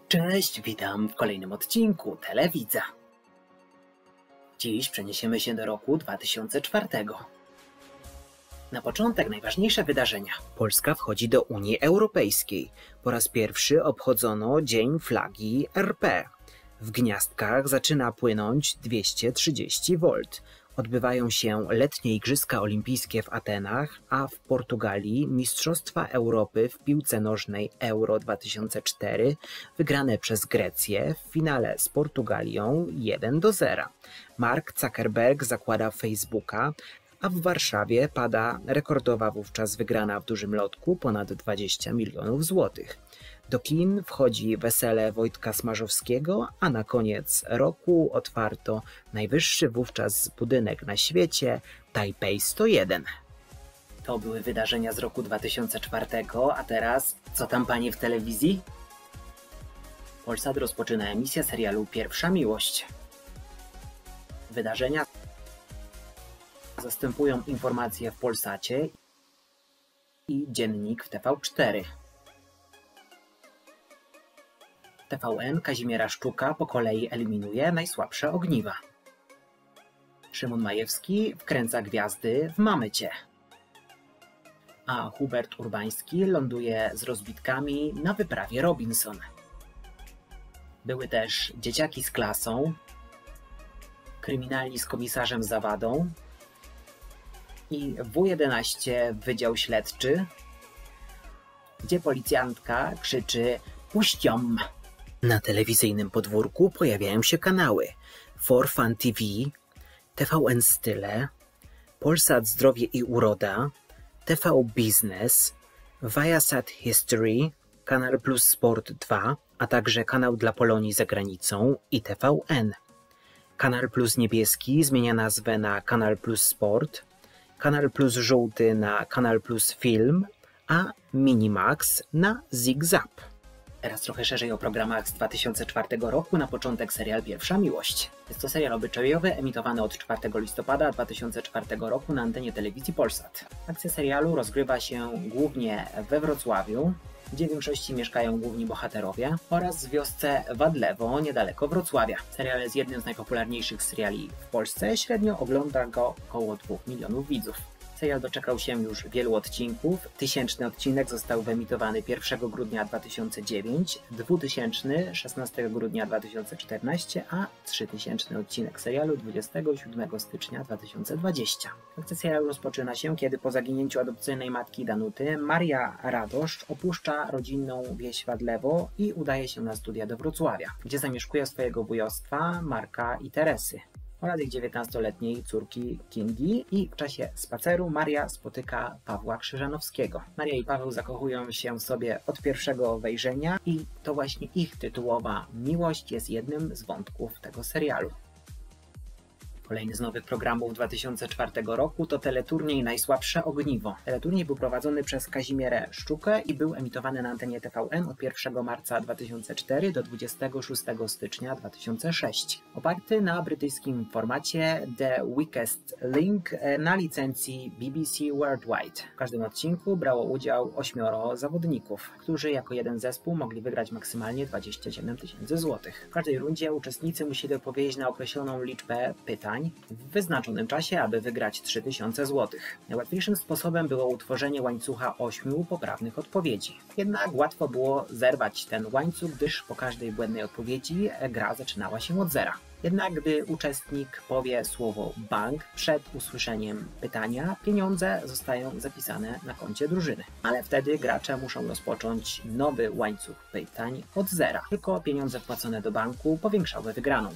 Cześć, witam w kolejnym odcinku Telewidza. Dziś przeniesiemy się do roku 2004. Na początek najważniejsze wydarzenia. Polska wchodzi do Unii Europejskiej. Po raz pierwszy obchodzono Dzień Flagi RP. W Gniazdkach zaczyna płynąć 230 V. Odbywają się letnie Igrzyska Olimpijskie w Atenach, a w Portugalii Mistrzostwa Europy w piłce nożnej Euro 2004 wygrane przez Grecję w finale z Portugalią 1-0. Mark Zuckerberg zakłada Facebooka, a w Warszawie pada rekordowa wówczas wygrana w dużym lotku ponad 20 milionów złotych. Do kin wchodzi Wesele Wojtka Smarzowskiego, a na koniec roku otwarto najwyższy wówczas budynek na świecie Tajpej 101. To były wydarzenia z roku 2004, a teraz co tam panie w telewizji? Polsat rozpoczyna emisję serialu Pierwsza Miłość. Wydarzenia zastępują informacje w Polsacie i dziennik w TV4. TVN Kazimierza Szczuka po kolei eliminuje najsłabsze ogniwa. Szymon Majewski wkręca gwiazdy w Mamy Cię. A Hubert Urbański ląduje z rozbitkami na wyprawie Robinson. Były też Dzieciaki z klasą, Kryminalni z komisarzem Zawadą i W11 Wydział Śledczy, gdzie policjantka krzyczy "Puściom!". Na telewizyjnym podwórku pojawiają się kanały For Fun TV, TVN Style, Polsat Zdrowie i Uroda, TV Biznes, Viasat History, Kanal Plus Sport 2, a także kanał dla Polonii za granicą i TVN. Kanal Plus Niebieski zmienia nazwę na Kanal Plus Sport, Kanal Plus Żółty na Kanal Plus Film, a Minimax na Zig-Zap. Teraz trochę szerzej o programach z 2004 roku. Na początek serial Pierwsza Miłość. Jest to serial obyczajowy emitowany od 4 listopada 2004 roku na antenie telewizji Polsat. Akcja serialu rozgrywa się głównie we Wrocławiu, gdzie w większości mieszkają główni bohaterowie, oraz w wiosce Wadlewo, niedaleko Wrocławia. Serial jest jednym z najpopularniejszych seriali w Polsce. Średnio ogląda go około 2 milionów widzów. Serial doczekał się już wielu odcinków. 1000 odcinek został wyemitowany 1 grudnia 2009, 2000 16 grudnia 2014, a 3000 odcinek serialu 27 stycznia 2020. Akcja serialu rozpoczyna się, kiedy po zaginięciu adopcyjnej matki Danuty Maria Radosz opuszcza rodzinną wieś Wadlewo i udaje się na studia do Wrocławia, gdzie zamieszkuje swojego wujostwa Marka i Teresy oraz ich 19-letniej córki Kingi, i w czasie spaceru Maria spotyka Pawła Krzyżanowskiego. Maria i Paweł zakochują się sobie od pierwszego wejrzenia i to właśnie ich tytułowa miłość jest jednym z wątków tego serialu. Kolejny z nowych programów 2004 roku to teleturniej Najsłabsze ogniwo. Teleturniej był prowadzony przez Kazimierę Szczukę i był emitowany na antenie TVN od 1 marca 2004 do 26 stycznia 2006. Oparty na brytyjskim formacie The Weakest Link na licencji BBC Worldwide. W każdym odcinku brało udział 8 zawodników, którzy jako jeden zespół mogli wygrać maksymalnie 27 000 złotych. W każdej rundzie uczestnicy musieli odpowiedzieć na określoną liczbę pytań w wyznaczonym czasie, aby wygrać 3000 zł. Najłatwiejszym sposobem było utworzenie łańcucha 8 poprawnych odpowiedzi. Jednak łatwo było zerwać ten łańcuch, gdyż po każdej błędnej odpowiedzi gra zaczynała się od zera. Jednak gdy uczestnik powie słowo bank przed usłyszeniem pytania, pieniądze zostają zapisane na koncie drużyny. Ale wtedy gracze muszą rozpocząć nowy łańcuch pytań od zera. Tylko pieniądze wpłacone do banku powiększały wygraną.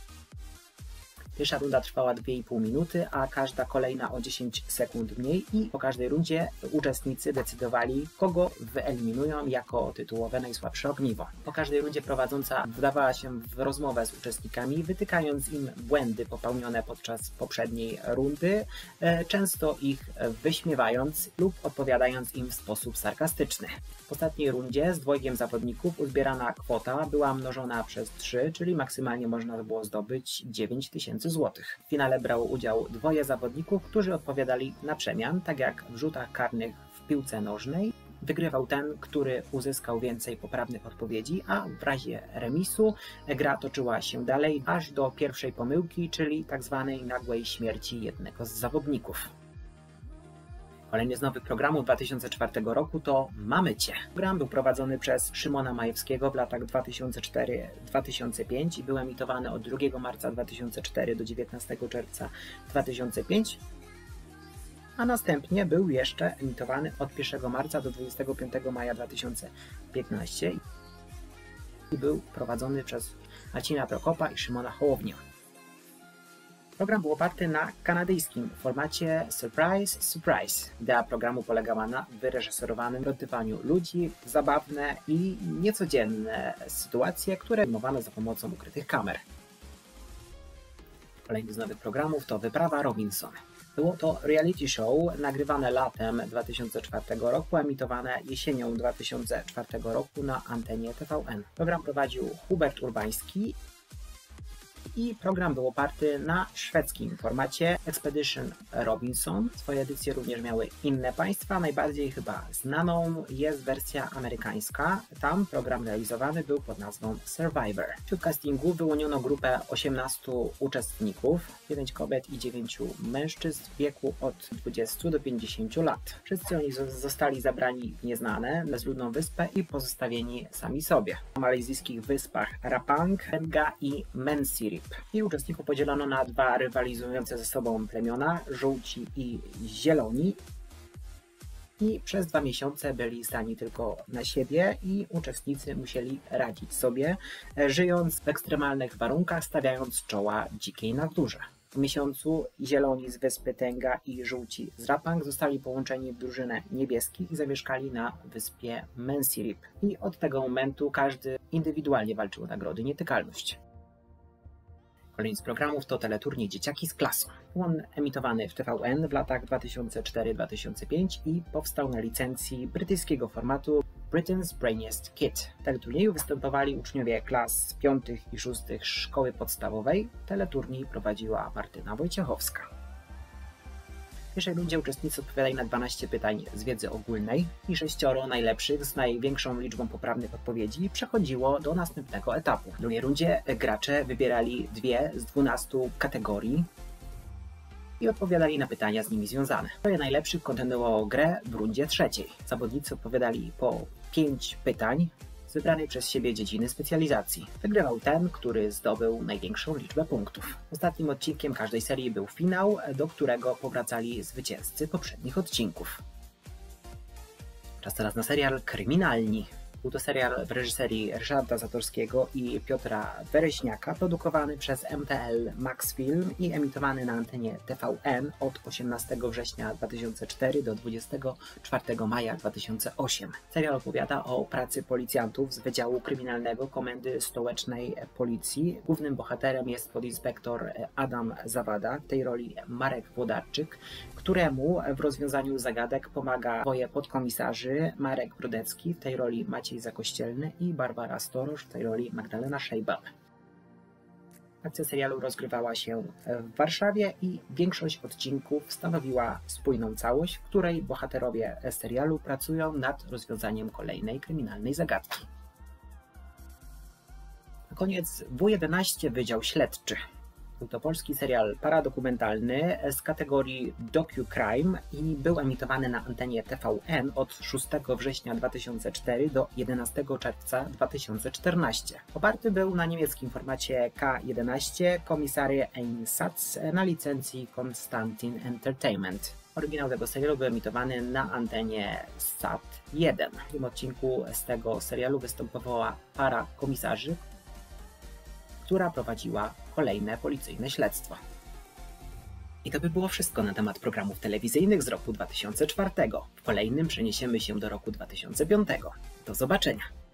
Pierwsza runda trwała 2,5 minuty, a każda kolejna o 10 sekund mniej, i po każdej rundzie uczestnicy decydowali, kogo wyeliminują jako tytułowe najsłabsze ogniwo. Po każdej rundzie prowadząca wdawała się w rozmowę z uczestnikami, wytykając im błędy popełnione podczas poprzedniej rundy, często ich wyśmiewając lub odpowiadając im w sposób sarkastyczny. W ostatniej rundzie z dwojgiem zawodników uzbierana kwota była mnożona przez 3, czyli maksymalnie można było zdobyć 9000 złotych. W finale brało udział dwoje zawodników, którzy odpowiadali na przemian, tak jak w rzutach karnych w piłce nożnej, Wygrywał ten, który uzyskał więcej poprawnych odpowiedzi, a w razie remisu gra toczyła się dalej aż do pierwszej pomyłki, czyli tzw. nagłej śmierci jednego z zawodników. Kolejny z nowych programów 2004 roku to Mamy Cię. Program był prowadzony przez Szymona Majewskiego w latach 2004-2005 i był emitowany od 2 marca 2004 do 19 czerwca 2005, a następnie był jeszcze emitowany od 1 marca do 25 maja 2015 i był prowadzony przez Marcina Prokopa i Szymona Hołownię. Program był oparty na kanadyjskim formacie Surprise, Surprise. Idea programu polegała na wyreżyserowanym dotykaniu ludzi w zabawne i niecodzienne sytuacje, które filmowano za pomocą ukrytych kamer. Kolejny z nowych programów to Wyprawa Robinson. Było to reality show nagrywane latem 2004 roku, emitowane jesienią 2004 roku na antenie TVN. Program prowadził Hubert Urbański i program był oparty na szwedzkim formacie Expedition Robinson. Swoje edycje również miały inne państwa. Najbardziej chyba znaną jest wersja amerykańska. Tam program realizowany był pod nazwą Survivor. Wśród castingu wyłoniono grupę 18 uczestników, 9 kobiet i 9 mężczyzn w wieku od 20 do 50 lat. Wszyscy oni zostali zabrani w nieznane, bezludną wyspę i pozostawieni sami sobie. Na malajzyjskich wyspach Rapang, Tenga i Mensirip. I uczestników podzielono na dwa rywalizujące ze sobą plemiona, żółci i zieloni. I przez 2 miesiące byli stani tylko na siebie i uczestnicy musieli radzić sobie, żyjąc w ekstremalnych warunkach, stawiając czoła dzikiej naturze. W miesiącu zieloni z wyspy Tenga i żółci z Rapang zostali połączeni w drużynę niebieskich i zamieszkali na wyspie Mensirip. I od tego momentu każdy indywidualnie walczył o nagrody Nietykalność. Kolejny z programów to teleturniej Dzieciaki z klasą. Był on emitowany w TVN w latach 2004-2005 i powstał na licencji brytyjskiego formatu Britain's Brainiest Kid. W teleturnieju występowali uczniowie klas 5. i 6. szkoły podstawowej. Teleturniej prowadziła Martyna Wojciechowska. W pierwszej rundzie uczestnicy odpowiadali na 12 pytań z wiedzy ogólnej i 6 najlepszych z największą liczbą poprawnych odpowiedzi przechodziło do następnego etapu. W drugiej rundzie gracze wybierali 2 z 12 kategorii i odpowiadali na pytania z nimi związane. 2 najlepszych kontynuowało grę w rundzie trzeciej. Zawodnicy odpowiadali po 5 pytań z wybranej przez siebie dziedziny specjalizacji. Wygrywał ten, który zdobył największą liczbę punktów. Ostatnim odcinkiem każdej serii był finał, do którego powracali zwycięzcy poprzednich odcinków. Czas teraz na serial Kryminalni. Był to serial w reżyserii Ryszarda Zatorskiego i Piotra Wereśniaka, produkowany przez MTL Max Film i emitowany na antenie TVN od 18 września 2004 do 24 maja 2008. Serial opowiada o pracy policjantów z Wydziału Kryminalnego Komendy Stołecznej Policji. Głównym bohaterem jest podinspektor Adam Zawada, w tej roli Marek Włodarczyk, któremu w rozwiązaniu zagadek pomaga 2 podkomisarzy, Marek Brudecki, w tej roli Maciej Zakościelny i Barbara Storosz, w tej roli Magdalena Szejbal. Akcja serialu rozgrywała się w Warszawie i większość odcinków stanowiła spójną całość, w której bohaterowie serialu pracują nad rozwiązaniem kolejnej kryminalnej zagadki. Na koniec W11 Wydział Śledczy. Był to polski serial paradokumentalny z kategorii docu-crime i był emitowany na antenie TVN od 6 września 2004 do 11 czerwca 2014. Oparty był na niemieckim formacie K11 Kommissarie Einsatz na licencji Constantin Entertainment. Oryginał tego serialu był emitowany na antenie SAT1. W tym odcinku z tego serialu występowała para komisarzy, która prowadziła kolejne policyjne śledztwa. I to by było wszystko na temat programów telewizyjnych z roku 2004. W kolejnym przeniesiemy się do roku 2005. Do zobaczenia!